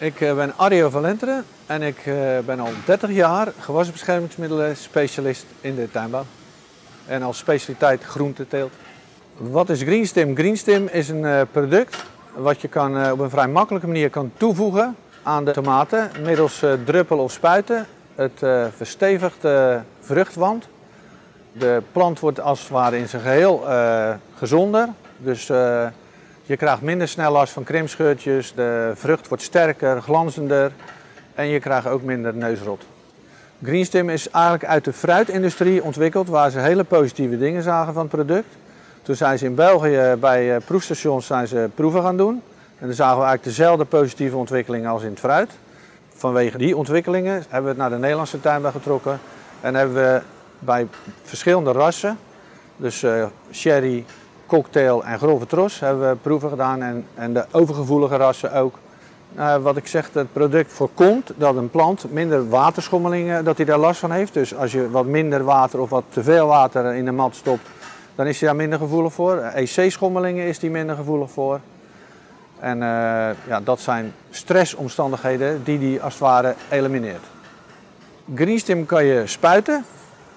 Ik ben Arjo van Lenteren en ik ben al 30 jaar gewasbeschermingsmiddelen specialist in de tuinbouw. En als specialiteit groenteteelt. Wat is GreenStim? GreenStim is een product wat je op een vrij makkelijke manier kan toevoegen aan de tomaten middels druppelen of spuiten. Het verstevigt de vruchtwand. De plant wordt als het ware in zijn geheel gezonder. Dus je krijgt minder snel last van krimpscheurtjes, de vrucht wordt sterker, glanzender en je krijgt ook minder neusrot. GreenStim is eigenlijk uit de fruitindustrie ontwikkeld waar ze hele positieve dingen zagen van het product. Toen zijn ze in België bij proefstations proeven gaan doen. En dan zagen we eigenlijk dezelfde positieve ontwikkelingen als in het fruit. Vanwege die ontwikkelingen hebben we het naar de Nederlandse tuinbouw getrokken. En hebben we bij verschillende rassen, dus sherry, cocktail en grove tros, hebben we proeven gedaan en de overgevoelige rassen ook. Wat ik zeg, het product voorkomt dat een plant minder waterschommelingen, dat hij daar last van heeft. Dus als je wat minder water of wat te veel water in de mat stopt, dan is hij daar minder gevoelig voor. EC-schommelingen is hij minder gevoelig voor. En ja, dat zijn stressomstandigheden die hij als het ware elimineert. GreenStim kan je spuiten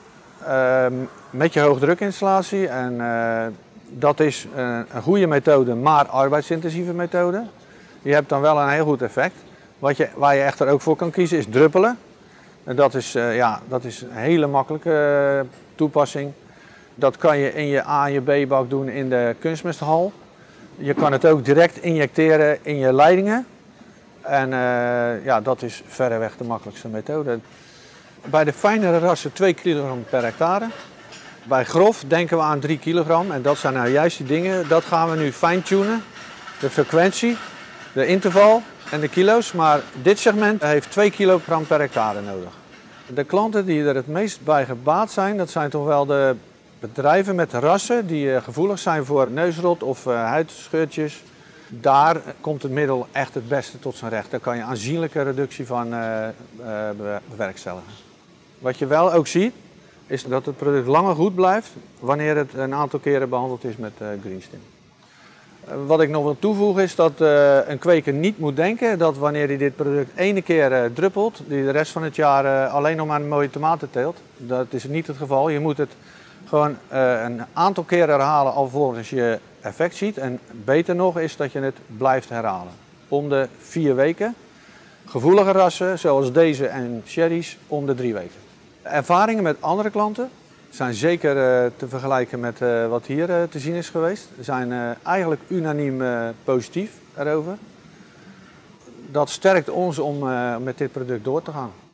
met je hoogdrukinstallatie. En dat is een goede methode, maar arbeidsintensieve methode. Je hebt dan wel een heel goed effect. Waar je echter ook voor kan kiezen is druppelen. En dat is een hele makkelijke toepassing. Dat kan je in je A en je B-bak doen in de kunstmesthal. Je kan het ook direct injecteren in je leidingen. En ja, dat is verreweg de makkelijkste methode. Bij de fijnere rassen 2 kilogram per hectare. Bij grof denken we aan 3 kilogram. En dat zijn nou juist die dingen. Dat gaan we nu fine-tunen. De frequentie, de interval en de kilo's. Maar dit segment heeft 2 kilogram per hectare nodig. De klanten die er het meest bij gebaat zijn, dat zijn toch wel de bedrijven met rassen die gevoelig zijn voor neusrot of huidscheurtjes. Daar komt het middel echt het beste tot zijn recht. Daar kan je aanzienlijke reductie van bewerkstelligen. Wat je wel ook ziet, is dat het product langer goed blijft wanneer het een aantal keren behandeld is met GreenStim. Wat ik nog wil toevoegen is dat een kweker niet moet denken dat wanneer hij dit product ene keer druppelt, die de rest van het jaar alleen nog maar een mooie tomaten teelt. Dat is niet het geval. Je moet het gewoon een aantal keren herhalen alvorens je effect ziet. En beter nog is dat je het blijft herhalen. Om de 4 weken. Gevoelige rassen zoals deze en sherry's om de 3 weken. Ervaringen met andere klanten zijn zeker te vergelijken met wat hier te zien is geweest. Ze zijn eigenlijk unaniem positief erover. Dat sterkt ons om met dit product door te gaan.